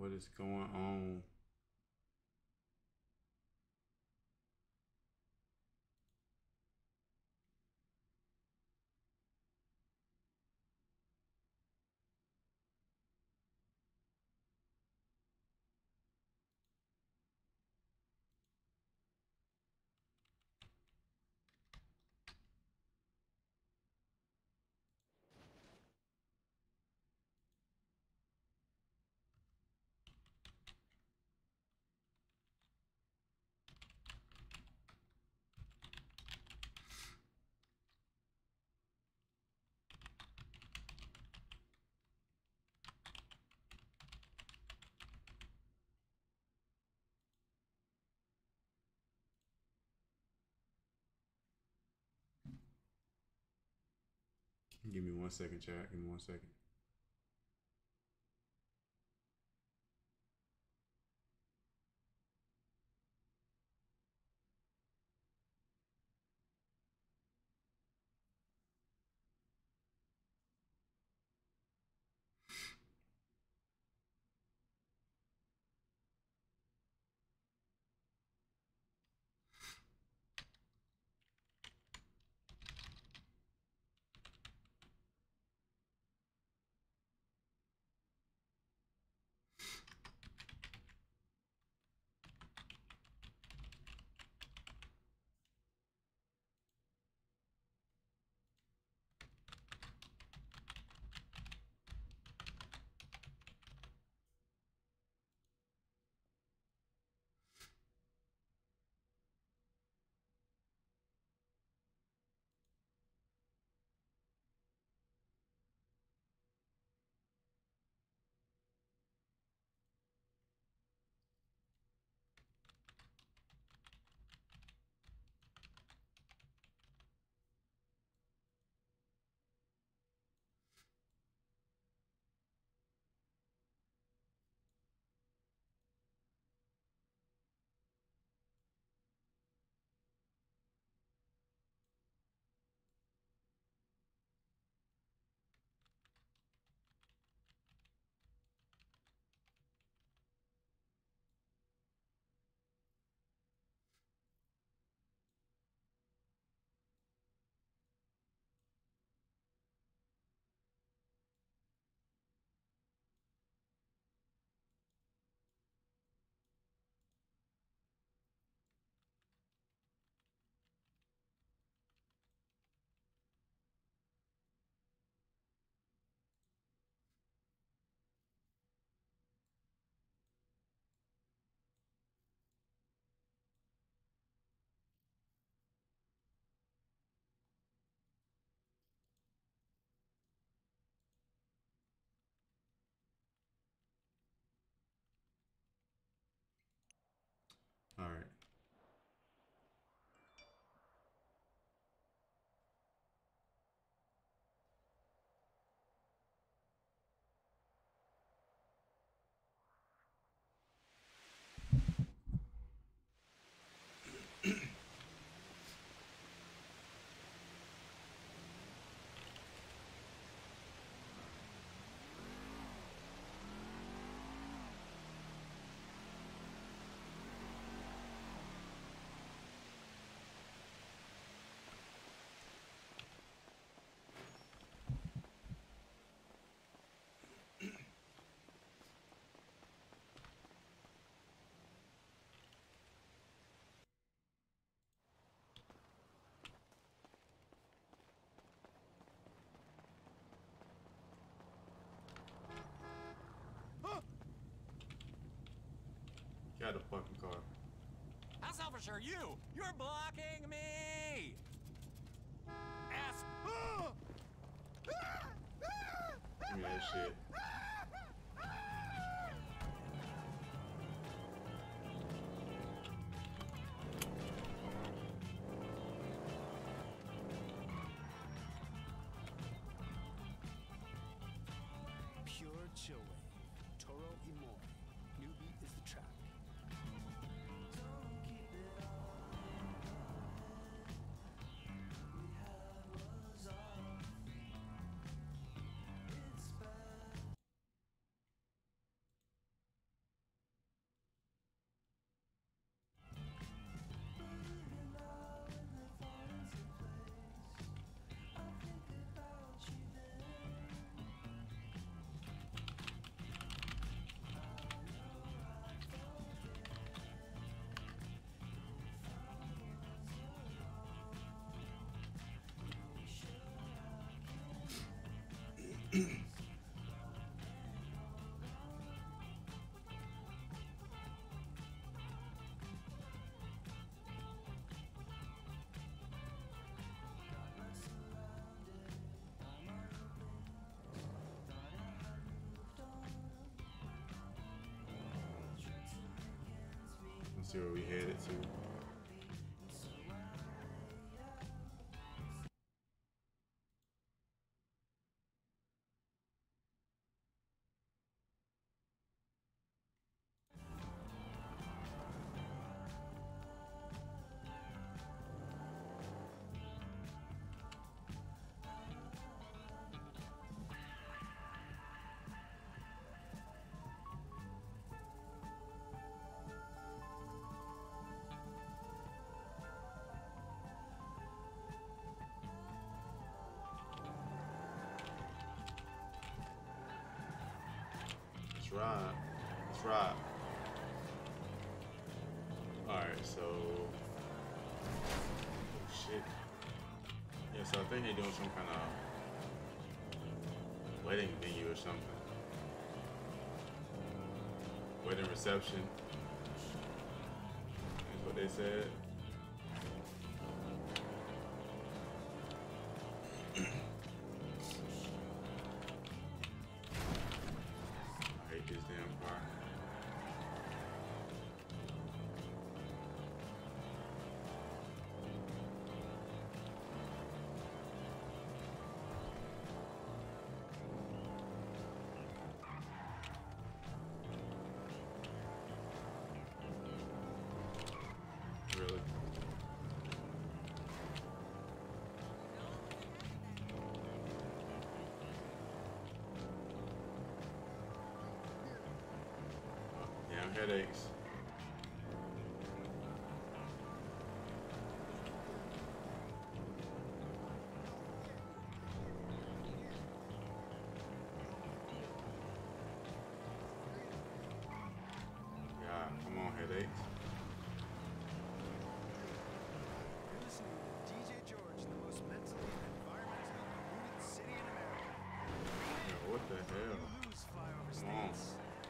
What is going on? Give me 1 second, chat. Give me 1 second. All right. Get out of the fucking car. How selfish are you? You're blocking me! Ass. Give me that shit. Pure chill wave. Toro y Moi. New beat is the track. Let's see where we headed to. Right. That's right. Alright, so. Oh shit. Yeah, so I think they're doing some kind of wedding venue or something. Wedding reception. That's what they said. This damn car. Really? Damn headaches. Yeah, come on, headaches. You're listening to DJ George, the most mentally and environmentally polluted city in America. Yeah, what the hell? You lose flyover Come on. states.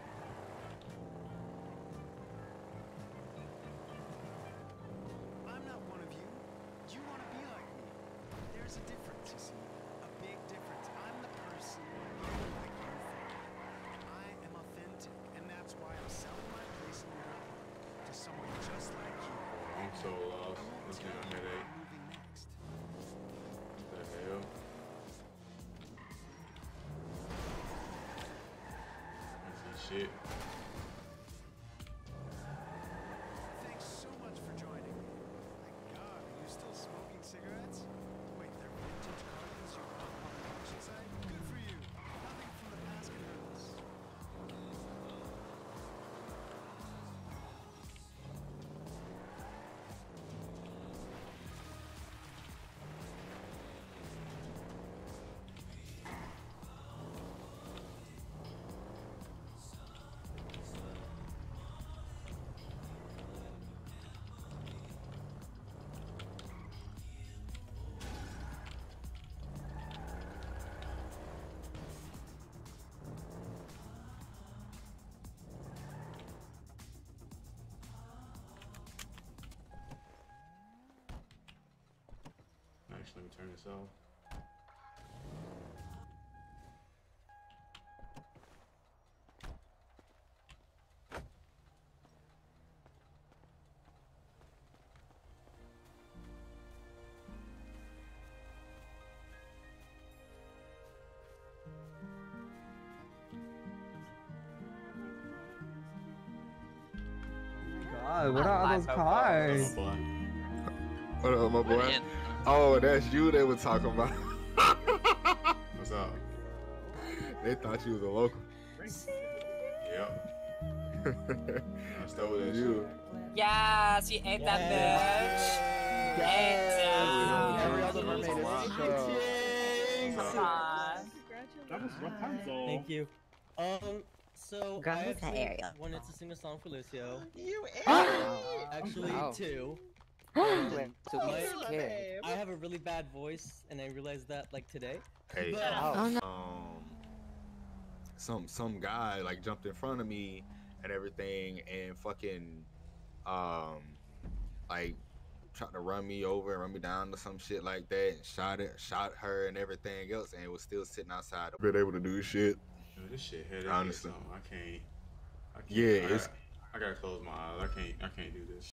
I'm not one of you. You want to be like me. There's a difference, you see. A big difference. I'm the person you like you think. I am authentic, and that's why I'm selling my place in Europe to someone just like you. I'm so lost. This Tell damn me where headache. I'm moving next. What the hell? I see shit. Thanks so much for joining me. My God, are you still smoking cigarettes? Wait, they're vintage cartons you bought on the auction site? Good for you. Nothing from the past can hurt us. Actually, let me turn this off. God, what are all those cars? Oh, boy. What up, my boy? Oh, that's you they were talking about. What's up? They thought you was a local. Yep. I stole that You. Yes, you ate that bitch. Every other mermaid is Come on. That was Rapunzel. Thank you. So Girl, I who's that actually Ariel? wanted to sing a song for Lucio. You Actually, Wow. two. Wait, I have a really bad voice, and I realized that like today. Hey, But, Oh no. some guy like jumped in front of me and everything, and fucking like tried to run me over and run me down or some shit like that, and shot her and everything else, and was still sitting outside. Been able to do shit. Yo, this shit heavy. Honestly. I can't. Yeah, I gotta close my eyes. I can't do this.